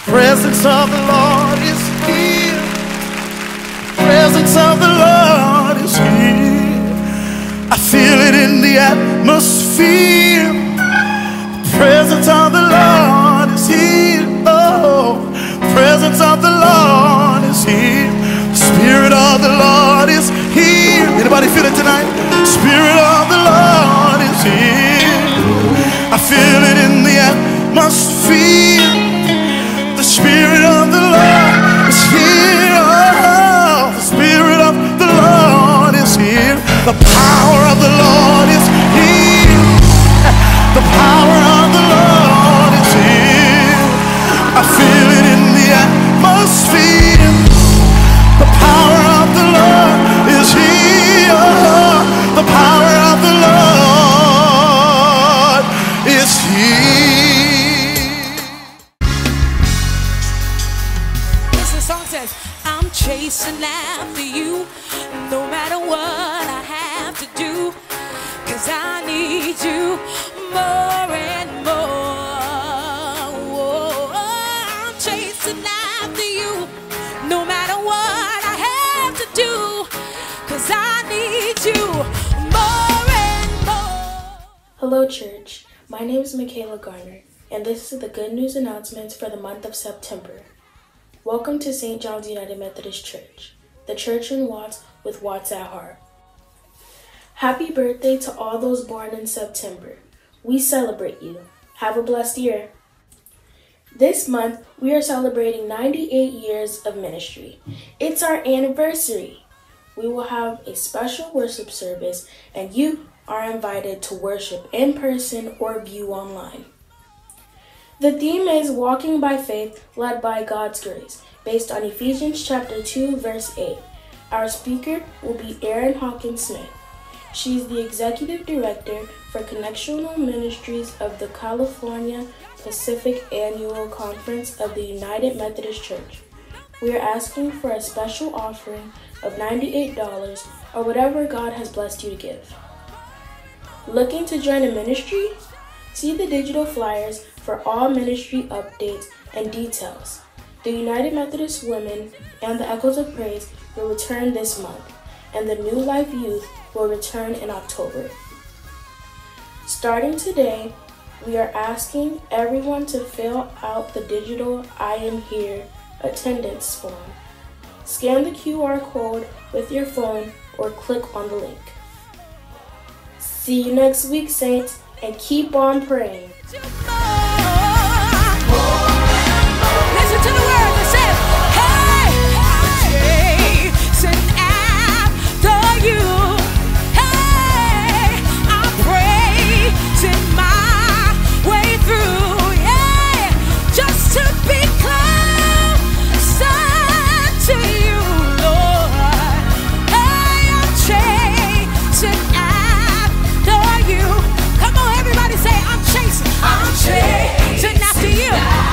Presence of the Lord is here. Presence of the Lord is here. I feel it in the atmosphere. Presence of the Lord is here. Oh, presence of the Lord is here. Spirit of the Lord is here. Anybody feel it tonight? Spirit of the Lord is here. I feel it in the atmosphere. The Spirit of the Lord is here. Oh, the Spirit of the Lord is here. The power of the Lord is here. The power of the Lord is here. I feel it in the atmosphere. The power of the Lord is here. The power of the Lord is here. This song says, I'm chasing after you, no matter what I have to do, 'cause I need you more and more. Whoa, I'm chasing after you, no matter what I have to do, 'cause I need you more and more. Hello, church. My name is Michaela Garner, and this is the good news announcements for the month of September. Welcome to St. John's United Methodist Church, the church in Watts with Watts at heart. Happy birthday to all those born in September. We celebrate you. Have a blessed year. This month, we are celebrating 98 years of ministry. It's our anniversary. We will have a special worship service, and you are invited to worship in person or view online. The theme is Walking by Faith, Led by God's Grace, based on Ephesians chapter 2, verse 8. Our speaker will be Erin Hawkins Smith. She is the Executive Director for Connectional Ministries of the California Pacific Annual Conference of the United Methodist Church. We are asking for a special offering of $98 or whatever God has blessed you to give. Looking to join a ministry? See the digital flyers for all ministry updates and details. The United Methodist Women and the Echoes of Praise will return this month, and the New Life Youth will return in October. Starting today, we are asking everyone to fill out the digital I Am Here attendance form. Scan the QR code with your phone or click on the link. See you next week, Saints, and keep on praying. Listen to the words that says, hey, I'm chasing after you. Hey, I'm praising my way through. Yeah, just to be closer to you, Lord. Hey, I'm chasing after you. Come on, everybody say, I'm chasing after you.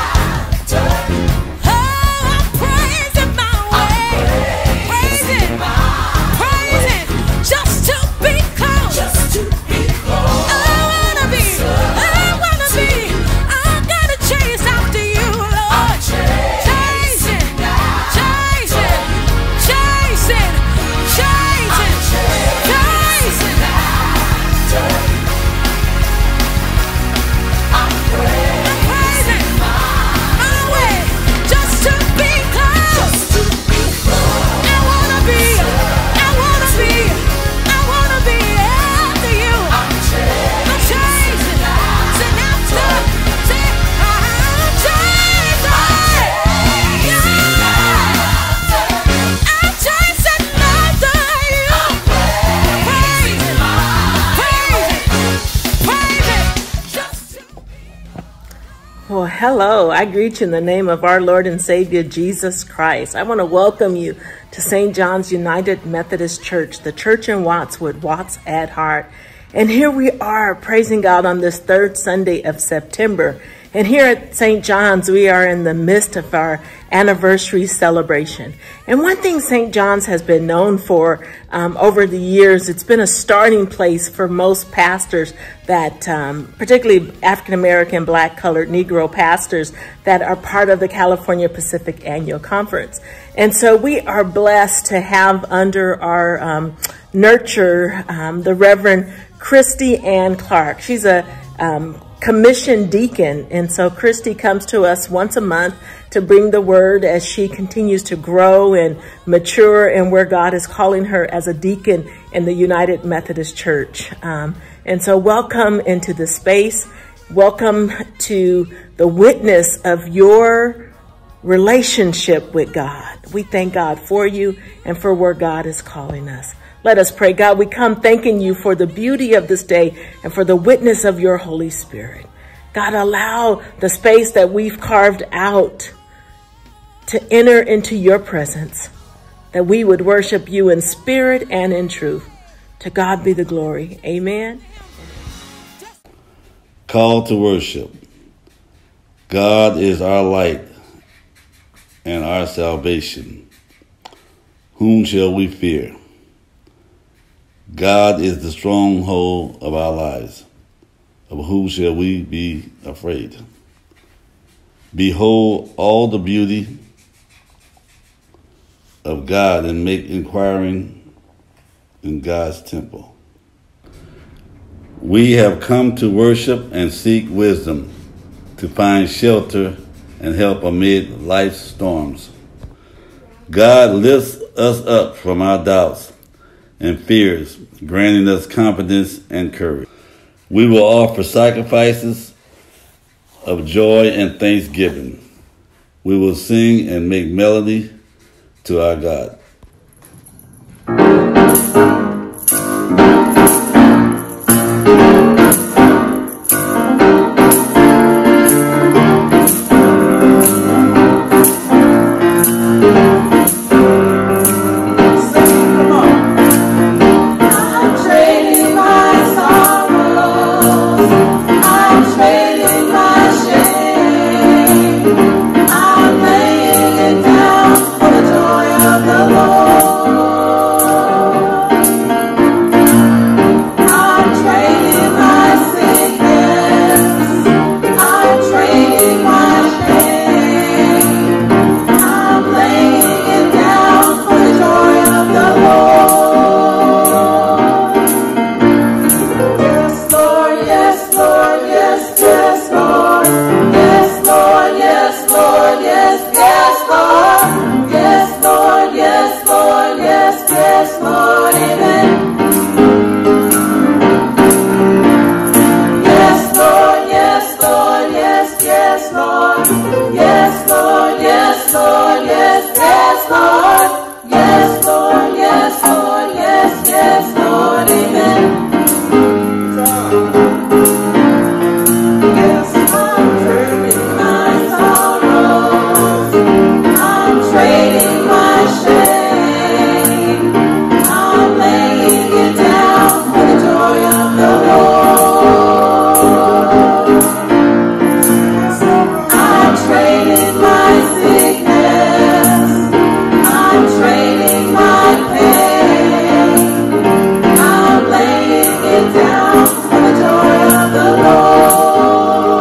Well, hello. I greet you in the name of our Lord and Savior, Jesus Christ. I want to welcome you to St. John's United Methodist Church, the church in Watts with Watts at heart. And here we are praising God on this third Sunday of September. And here at St. John's, we are in the midst of our anniversary celebration. And one thing St. John's has been known for over the years, it's been a starting place for most pastors that, particularly African-American, Black-colored, Negro pastors that are part of the California Pacific Annual Conference. And so we are blessed to have under our nurture the Reverend Christy Clark. She's a commissioned deacon, and so Christy comes to us once a month to bring the word as she continues to grow and mature and where God is calling her as a deacon in the United Methodist Church. And so welcome into the space. Welcome to the witness of your relationship with God. We thank God for you and for where God is calling us. Let us pray. God, we come thanking you for the beauty of this day and for the witness of your Holy Spirit. God, allow the space that we've carved out to enter into your presence, that we would worship you in spirit and in truth. To God be the glory. Amen. Call to worship. God is our light and our salvation. Whom shall we fear? God is the stronghold of our lives. Of whom shall we be afraid? Behold all the beauty of God and make inquiring in God's temple. We have come to worship and seek wisdom, to find shelter and help amid life's storms. God lifts us up from our doubts and fears, granting us confidence and courage. We will offer sacrifices of joy and thanksgiving. We will sing and make melody to our God. Down for the joy of the Lord.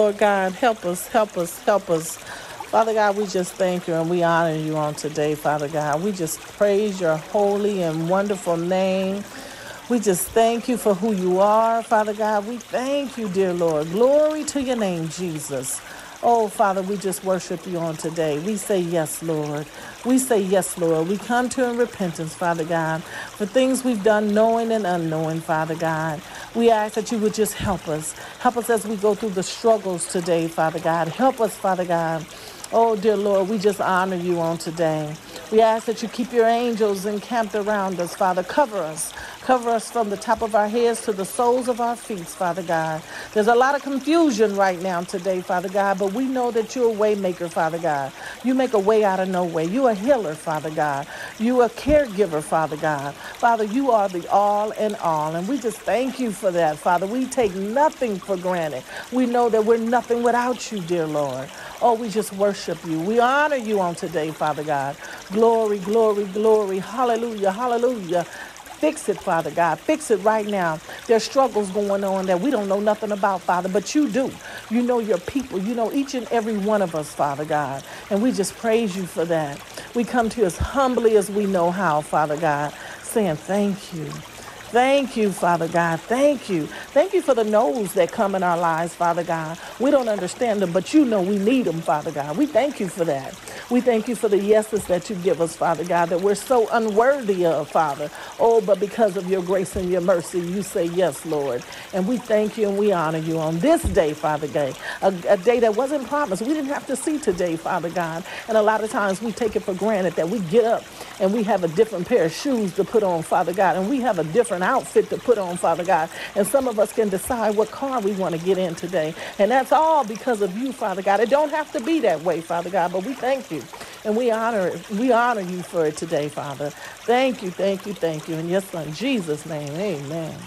Lord God. Help us, help us, help us. Father God, we just thank you and we honor you on today, Father God. We just praise your holy and wonderful name. We just thank you for who you are, Father God. We thank you, dear Lord. Glory to your name, Jesus. Oh, Father, we just worship you on today. We say yes, Lord. We say yes, Lord. We come to in repentance, Father God, for things we've done knowing and unknowing, Father God. We ask that you would just help us. Help us as we go through the struggles today, Father God. Help us, Father God. Oh, dear Lord, we just honor you on today. We ask that you keep your angels encamped around us, Father. Cover us. Cover us from the top of our heads to the soles of our feet, Father God. There's a lot of confusion right now today, Father God, but we know that you're a way maker, Father God. You make a way out of no way. You're a healer, Father God. You're a caregiver, Father God. Father, you are the all in all, and we just thank you for that, Father. We take nothing for granted. We know that we're nothing without you, dear Lord. Oh, we just worship you. We honor you on today, Father God. Glory, glory, glory. Hallelujah, hallelujah. Fix it, Father God. Fix it right now. There's struggles going on that we don't know nothing about, Father, but you do. You know your people. You know each and every one of us, Father God. And we just praise you for that. We come to you as humbly as we know how, Father God, saying thank you. Thank you, Father God. Thank you. Thank you for the no's that come in our lives, Father God. We don't understand them, but you know we need them, Father God. We thank you for that. We thank you for the yeses that you give us, Father God, that we're so unworthy of, Father. Oh, but because of your grace and your mercy, you say yes, Lord. And we thank you and we honor you on this day, Father God, a day that wasn't promised. We didn't have to see today, Father God. And a lot of times we take it for granted that we get up and we have a different pair of shoes to put on, Father God, and we have a different outfit to put on, Father God. And some of us can decide what car we want to get in today. And that's all because of you, Father God. It don't have to be that way, Father God, but we thank you. And we honor it. We honor you for it today, Father. Thank you, thank you, thank you. In your son, Jesus' name, amen.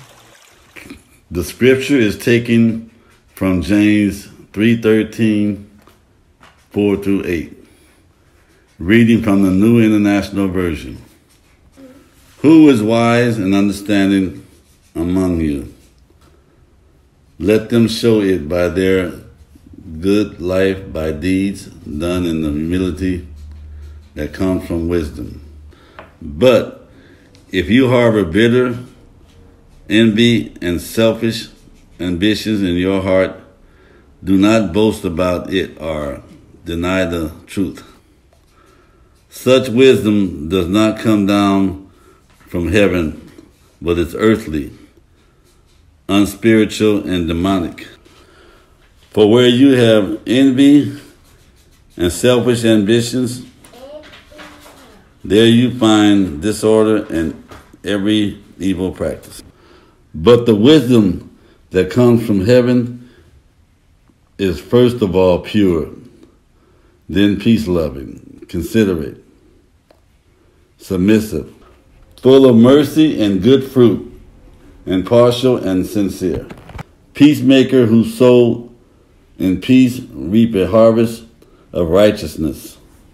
The scripture is taken from James 3:13, 4 through 8. Reading from the New International Version. Who is wise and understanding among you? Let them show it by their good life, by deeds done in the humility that comes from wisdom. But if you harbor bitter envy and selfish ambitions in your heart, do not boast about it or deny the truth. Such wisdom does not come down from heaven, but it's earthly, unspiritual, and demonic. For where you have envy and selfish ambitions, there you find disorder and every evil practice. But the wisdom that comes from heaven is first of all pure, then peace-loving, considerate, submissive, full of mercy and good fruit, impartial and sincere. Peacemaker who sow in peace reap a harvest of righteousness.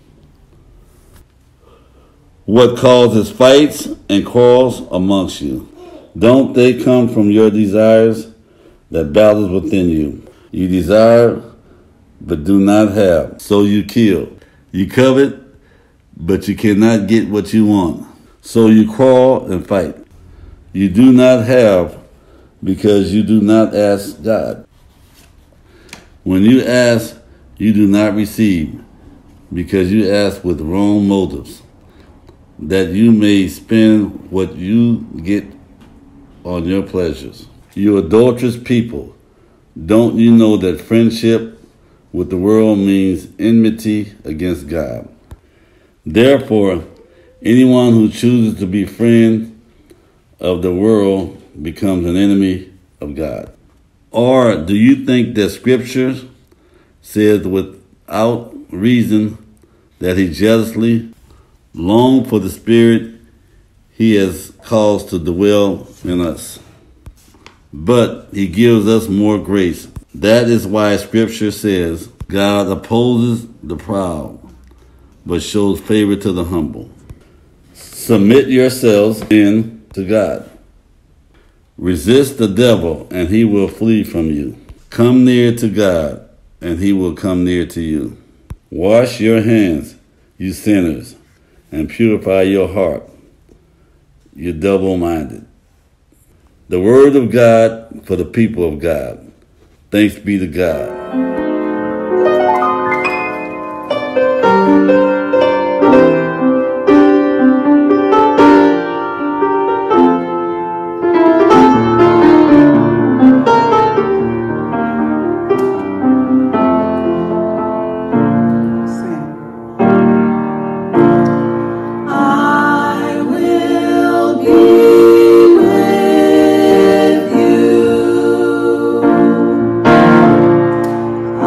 What causes fights and quarrels amongst you? Don't they come from your desires that battles within you? You desire, but do not have, so you kill. You covet, but you cannot get what you want, so you quarrel and fight. You do not have because you do not ask God. When you ask, you do not receive because you ask with wrong motives, that you may spend what you get on your pleasures. You adulterous people, don't you know that friendship with the world means enmity against God? Therefore, anyone who chooses to be friend of the world becomes an enemy of God. Or do you think that Scripture says without reason that he jealously longs for the Spirit he has caused to dwell in us? But he gives us more grace. That is why Scripture says, God opposes the proud, but shows favor to the humble. Submit yourselves then to God. Resist the devil, and he will flee from you. Come near to God, and he will come near to you. Wash your hands, you sinners, and purify your heart, you double-minded. The word of God for the people of God. Thanks be to God. I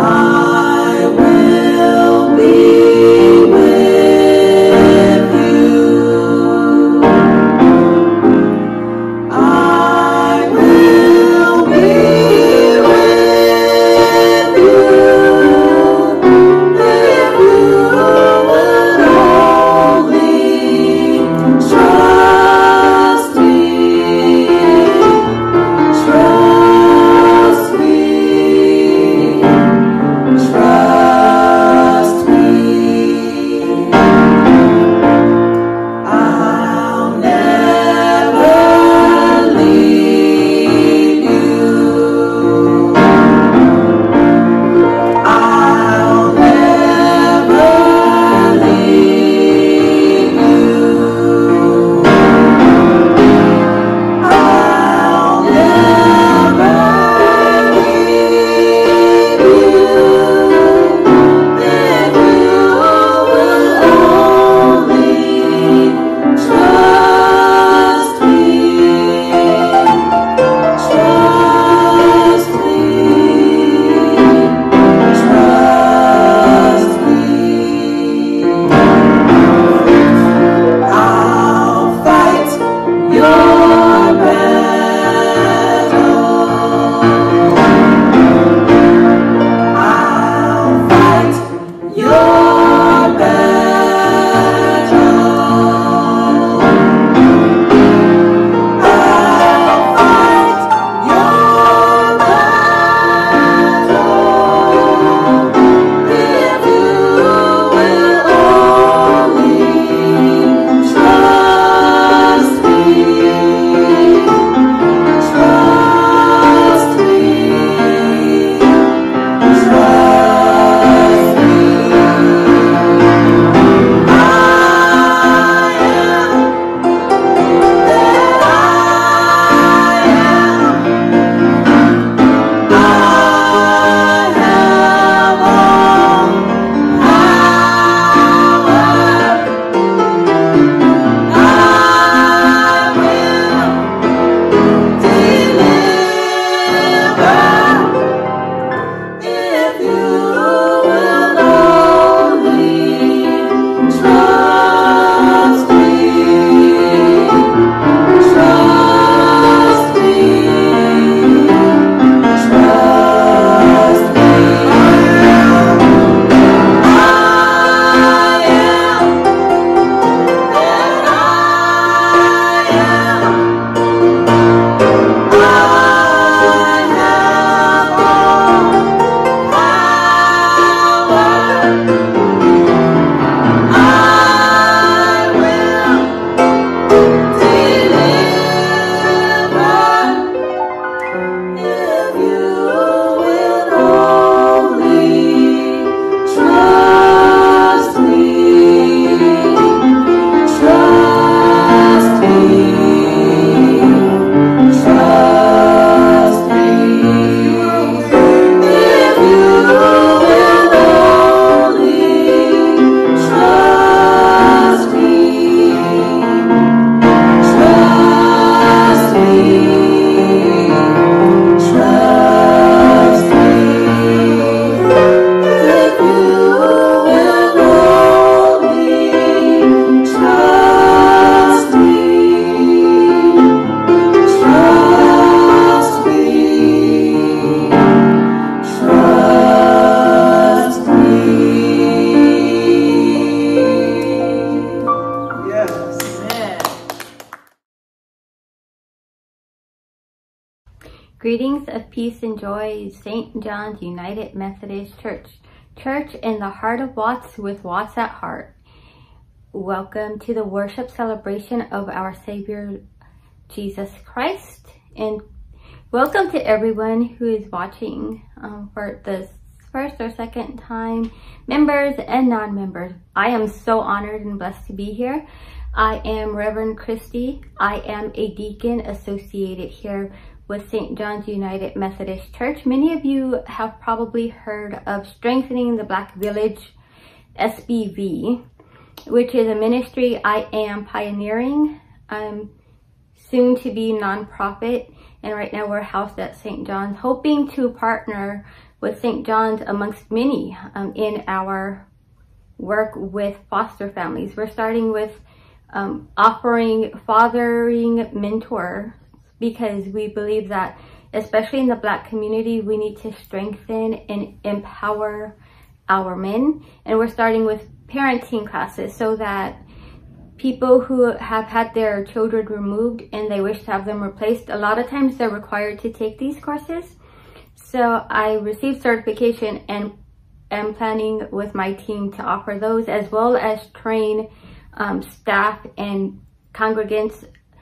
Greetings of peace and joy, St. John's United Methodist Church. Church in the heart of Watts with Watts at heart. Welcome to the worship celebration of our Savior Jesus Christ. And welcome to everyone who is watching for the first or second time, members and non-members. I am so honored and blessed to be here. I am Reverend Christy. I am a deacon associated here with St. John's United Methodist Church. Many of you have probably heard of Strengthening the Black Village, SBV, which is a ministry I am pioneering. I'm soon to be nonprofit, and right now we're housed at St. John's, hoping to partner with St. John's amongst many in our work with foster families. We're starting with offering fathering mentor, because we believe that, especially in the Black community, we need to strengthen and empower our men. And we're starting with parenting classes so that people who have had their children removed and they wish to have them replaced, a lot of times they're required to take these courses. So I received certification and am planning with my team to offer those, as well as train staff and congregants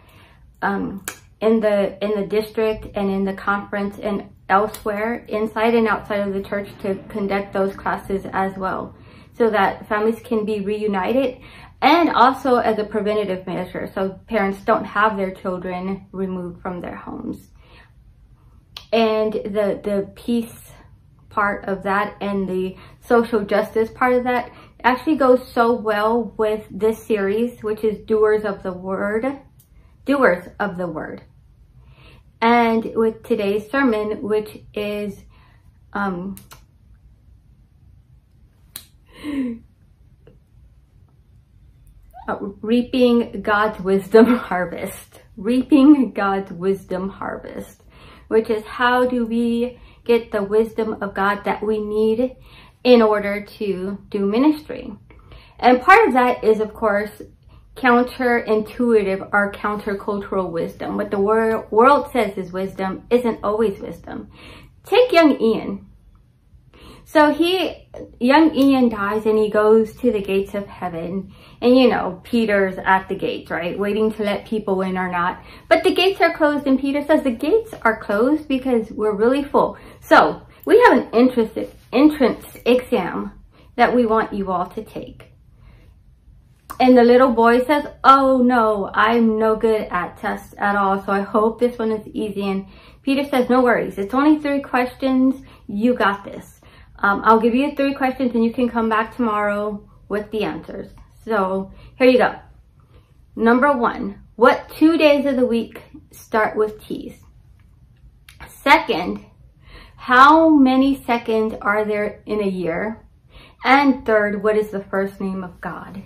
in the district and in the conference and elsewhere, inside and outside of the church, to conduct those classes as well, so that families can be reunited, and also as a preventative measure, so parents don't have their children removed from their homes. And the peace part of that and the social justice part of that actually goes so well with this series, which is Doers of the Word. And with today's sermon, which is reaping God's wisdom harvest. Reaping God's wisdom harvest, which is how do we get the wisdom of God that we need in order to do ministry. And part of that is, of course, counterintuitive or countercultural wisdom. What the world says is wisdom isn't always wisdom. Take young Ian. So young Ian dies and he goes to the gates of heaven. And you know, Peter's at the gates, right? Waiting to let people in or not. But the gates are closed, and Peter says the gates are closed because we're really full. So we have an entrance exam that we want you all to take. And the little boy says, oh no, I'm no good at tests at all, so I hope this one is easy. And Peter says, no worries, it's only 3 questions, you got this. I'll give you 3 questions and you can come back tomorrow with the answers. So here you go. Number 1, what 2 days of the week start with T's? Second, how many seconds are there in a year? And third, what is the first name of God?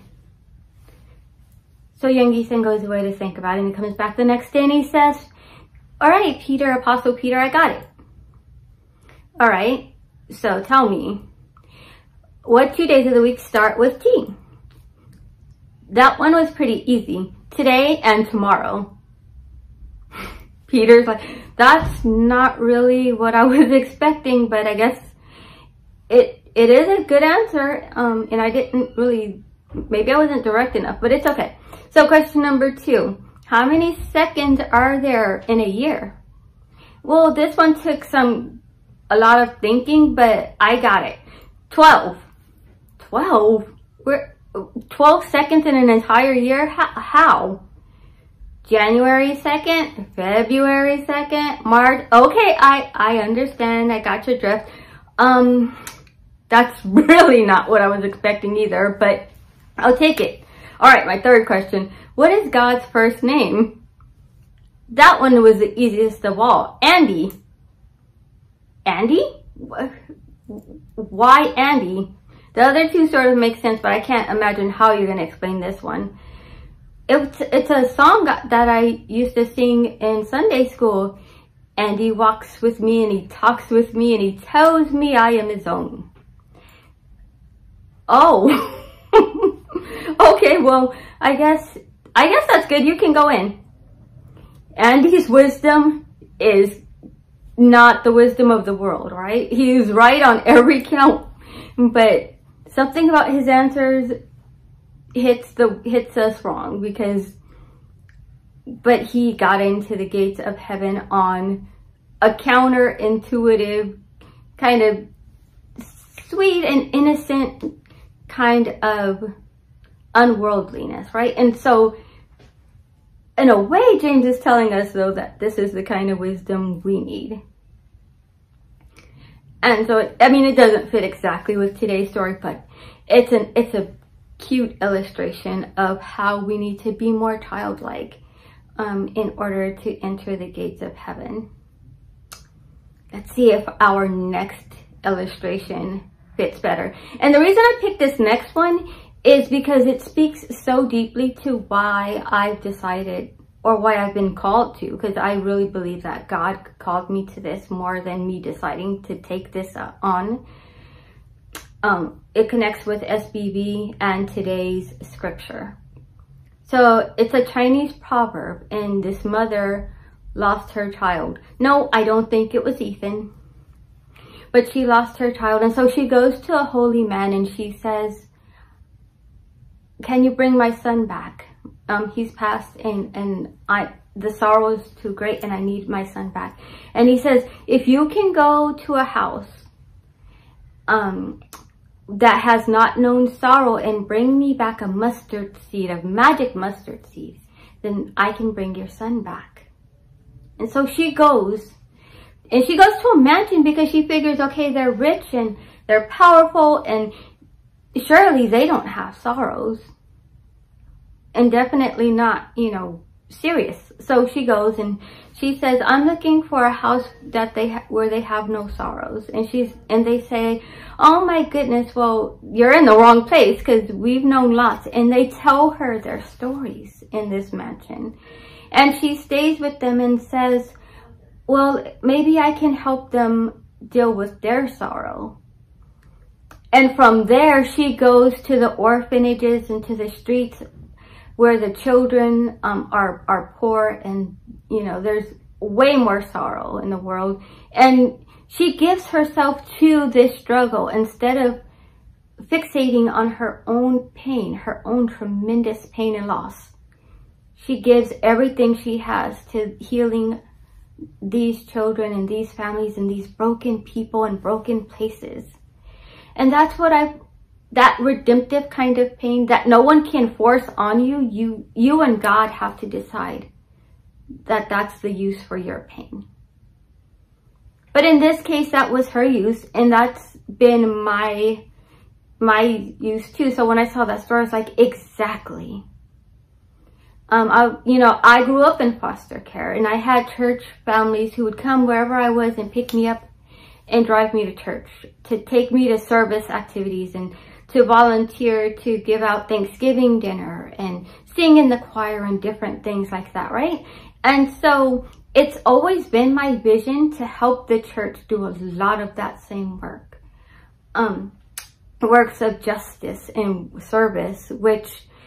So young Ethan goes away to think about it, and he comes back the next day and he says, all right, Peter, Apostle Peter, I got it. All right, so tell me, what 2 days of the week start with T? That one was pretty easy. Today and tomorrow. Peter's like, that's not really what I was expecting, but I guess it is a good answer. And I didn't really, maybe I wasn't direct enough, but it's okay. So question number 2, how many seconds are there in a year? Well, this one took a lot of thinking, but I got it. 12. 12? 12 seconds in an entire year? How? January 2nd, February 2nd, March. Okay, I understand. I got your drift. That's really not what I was expecting either, but I'll take it. All right, my third question. What is God's first name? That one was the easiest of all. Andy. Andy? Why Andy? The other 2 sort of make sense, but I can't imagine how you're going to explain this one. It's a song that I used to sing in Sunday school. Andy walks with me and he talks with me and he tells me I am his own. Oh. Okay, well, I guess that's good. You can go in. Andy's wisdom is not the wisdom of the world, right? He's right on every count, but something about his answers hits us wrong, but he got into the gates of heaven on a counterintuitive, kind of sweet and innocent kind of unworldliness, right? And so in a way, James is telling us, though, that this is the kind of wisdom we need. And so, it doesn't fit exactly with today's story, but it's a cute illustration of how we need to be more childlike in order to enter the gates of heaven. Let's see if our next illustration fits better. And the reason I picked this next one is because it speaks so deeply to why I've decided, or why I've been called to, because I really believe that God called me to this more than me deciding to take this on. It connects with SBV and today's scripture. So it's a Chinese proverb, and this mother lost her child. No, I don't think it was Ethan, but she lost her child. And so she goes to a holy man and she says, can you bring my son back? He's passed and the sorrow is too great and I need my son back. And he says, if you can go to a house that has not known sorrow and bring me back a mustard seed, a magic mustard seed, then I can bring your son back. And so she goes, and she goes to a mansion because she figures, okay, they're rich and they're powerful and surely they don't have sorrows. And definitely not, serious. So she goes and she says, I'm looking for a house that where they have no sorrows. And they say, oh my goodness, well, you're in the wrong place because we've known lots. And they tell her their stories in this mansion. And she stays with them and says, well, maybe I can help them deal with their sorrow. And from there, she goes to the orphanages and to the streets where the children are poor and, there's way more sorrow in the world. And she gives herself to this struggle instead of fixating on her own pain, her own tremendous pain and loss. She gives everything she has to healing these children and these families and these broken people and broken places. And that's what that redemptive kind of pain that no one can force on you, you and God have to decide that that's the use for your pain. But in this case, that was her use, and that's been my use too. So when I saw that story, I was like, exactly. I grew up in foster care, and I had church families who would come wherever I was and pick me up and drive me to church, to take me to service activities and to volunteer to give out Thanksgiving dinner and sing in the choir and different things like that, right? And so it's always been my vision to help the church do a lot of that same work. Works of justice and service, which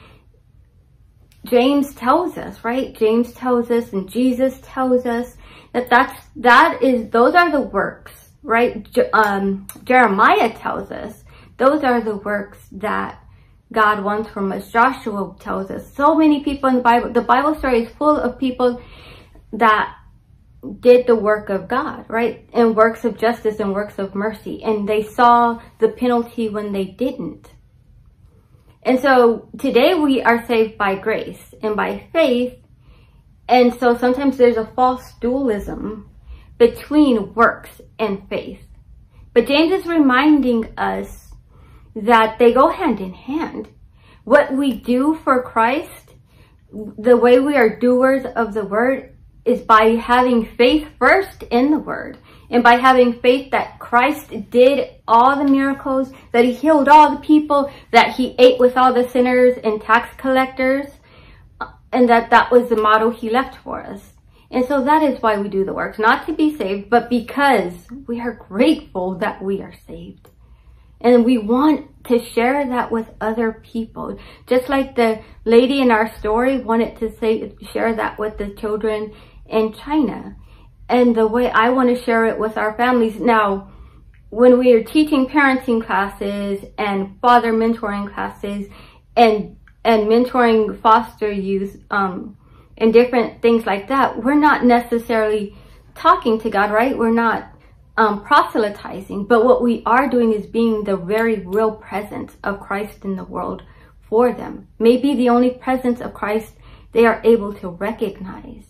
James tells us, right? James tells us and Jesus tells us those are the works, right? Jeremiah tells us those are the works that God wants from us. Joshua tells us. So many people in the Bible story is full of people that did the work of God, right? And works of justice and works of mercy. And they saw the penalty when they didn't. And so today we are saved by grace and by faith. And so sometimes there's a false dualism between works and faith. But James is reminding us that they go hand in hand. What we do for Christ, the way we are doers of the word, is by having faith first in the word. And by having faith that Christ did all the miracles, that he healed all the people, that he ate with all the sinners and tax collectors, and that was the model he left for us. And so that is why we do the works, not to be saved, but because we are grateful that we are saved. And we want to share that with other people. Just like the lady in our story wanted to share that with the children in China. and the way I want to share it with our families. Now, when we are teaching parenting classes and father mentoring classes and mentoring foster youth, and different things like that, we're not necessarily talking to God, right? We're not proselytizing, but what we are doing is being the very real presence of Christ in the world for them. Maybe the only presence of Christ they are able to recognize.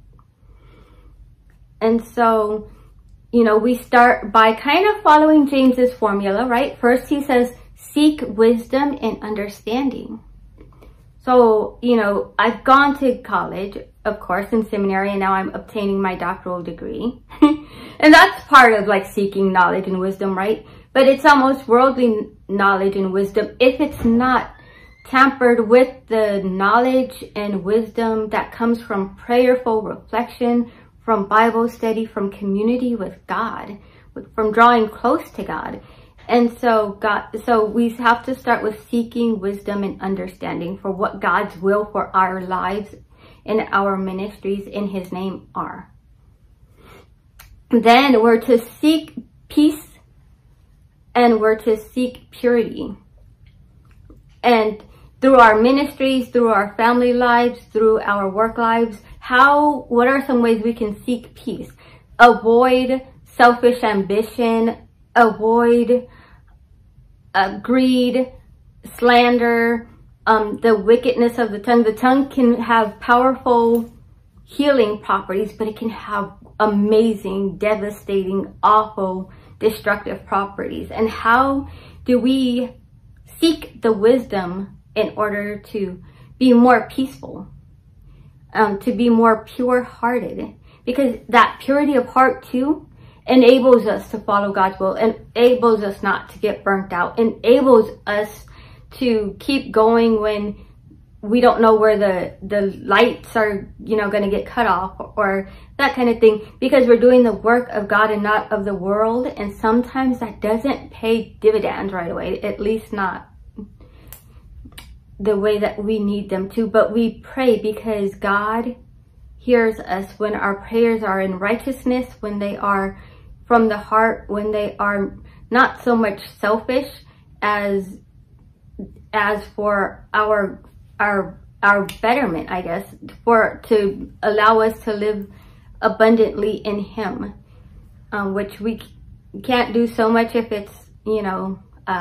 And so, you know, we start by kind of following James's formula, right? First, he says, seek wisdom and understanding. So, you know, I've gone to college, of course, in seminary, and now I'm obtaining my doctoral degree. And that's part of like seeking knowledge and wisdom, right? But it's almost worldly knowledge and wisdom if it's not tampered with the knowledge and wisdom that comes from prayerful reflection, from Bible study, from community with God, from drawing close to God. And so we have to start with seeking wisdom and understanding for what God's will for our lives and our ministries in his name are. Then we're to seek peace and we're to seek purity. And through our ministries, through our family lives, through our work lives, what are some ways we can seek peace? Avoid selfish ambition, avoid greed, slander, the wickedness of the tongue. The tongue can have powerful healing properties, but it can have amazing, devastating, awful, destructive properties. And how do we seek the wisdom in order to be more peaceful, to be more pure-hearted? Because that purity of heart too enables us to follow God's will, enables us not to get burnt out, enables us to keep going when we don't know where the lights are, you know, going to get cut off or that kind of thing, because we're doing the work of God and not of the world. And sometimes that doesn't pay dividends right away, at least not the way that we need them to. But we pray because God hears us when our prayers are in righteousness, when they are from the heart, when they are not so much selfish as for our betterment, I guess, to allow us to live abundantly in him, which we can't do so much if it's, you know,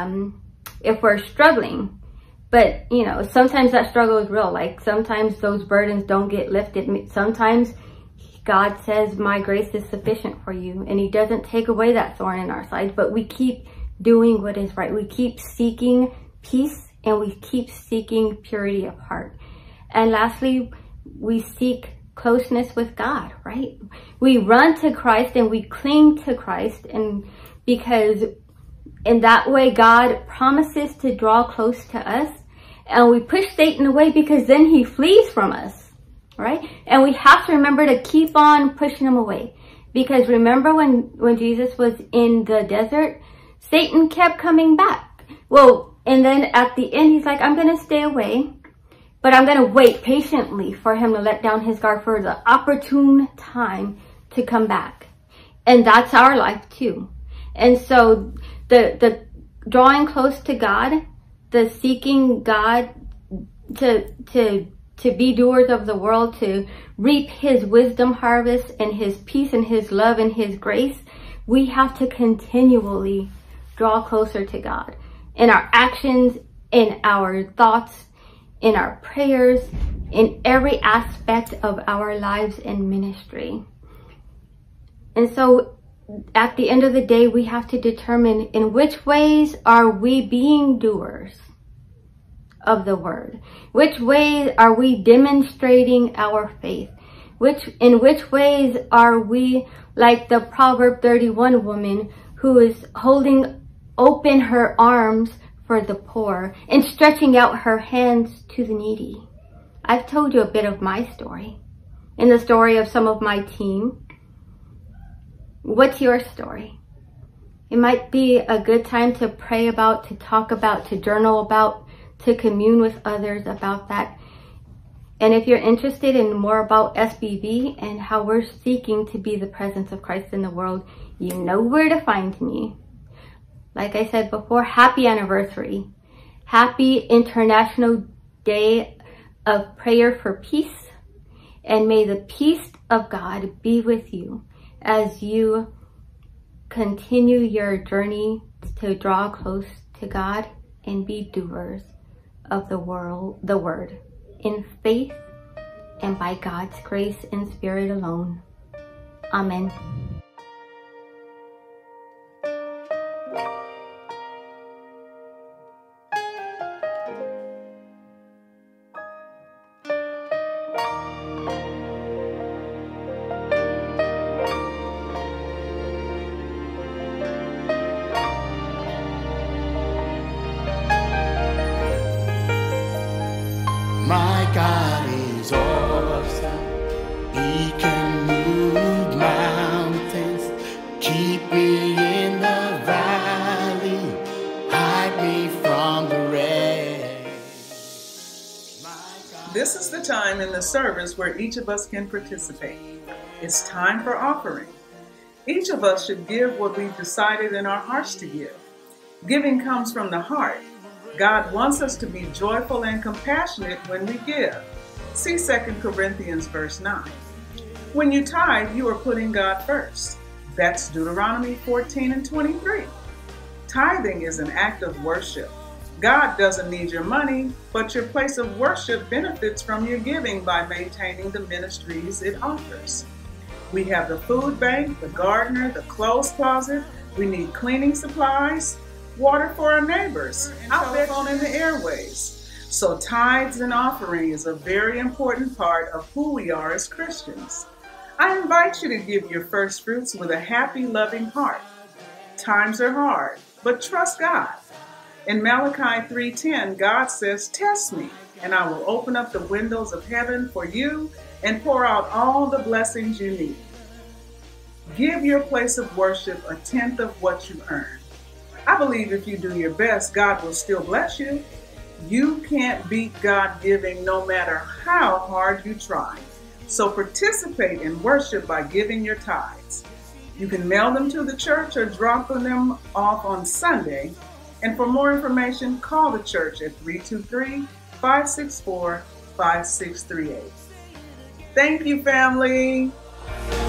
if we're struggling. But, you know, sometimes that struggle is real. Like sometimes those burdens don't get lifted. Sometimes God says, my grace is sufficient for you. And he doesn't take away that thorn in our side, but we keep doing what is right. We keep seeking peace and we keep seeking purity of heart. And lastly, we seek closeness with God, right? We run to Christ and we cling to Christ, and because in that way, God promises to draw close to us, and we push Satan away because then he flees from us, right? And we have to remember to keep on pushing him away, because remember when Jesus was in the desert, Satan kept coming back. Well, and then at the end, he's like, I'm going to stay away, but I'm going to wait patiently for him to let down his guard for the opportune time to come back. And that's our life too. And so the drawing close to God, the seeking God to be doers of the world, to reap his wisdom harvest and his peace and his love and his grace, we have to continually draw closer to God in our actions, in our thoughts, in our prayers, in every aspect of our lives and ministry. And so at the end of the day, we have to determine in which ways are we being doers of the word? Which ways are we demonstrating our faith? In which ways are we like the Proverb 31 woman who is holding open her arms for the poor and stretching out her hands to the needy? I've told you a bit of my story and the story of some of my team. What's your story? It might be a good time to pray about, to talk about, to journal about, to commune with others about that. And if you're interested in more about SBV and how we're seeking to be the presence of Christ in the world, you know where to find me. Like I said before, happy anniversary. Happy International Day of Prayer for Peace. And may the peace of God be with you as you continue your journey to draw close to God and be doers of the word, in faith and by God's grace and Spirit alone. Amen. My God is awesome. He can move mountains, keep me in the valley, hide me from the rain. This is the time in the service where each of us can participate. It's time for offering. Each of us should give what we've decided in our hearts to give. Giving comes from the heart. God wants us to be joyful and compassionate when we give. See 2 Corinthians verse 9. When you tithe, you are putting God first. That's Deuteronomy 14:23. Tithing is an act of worship. God doesn't need your money, but your place of worship benefits from your giving by maintaining the ministries it offers. We have the food bank, the gardener, the clothes closet. We need cleaning supplies, water for our neighbors, telephone in the airways. So tithes and offering is a very important part of who we are as Christians. I invite you to give your first fruits with a happy, loving heart. Times are hard, but trust God. In Malachi 3:10, God says, "Test me, and I will open up the windows of heaven for you and pour out all the blessings you need." Give your place of worship a tenth of what you earn. I believe if you do your best, God will still bless you. You can't beat God giving no matter how hard you try. So participate in worship by giving your tithes. You can mail them to the church or drop them off on Sunday. And for more information, call the church at 323-564-5638. Thank you, family.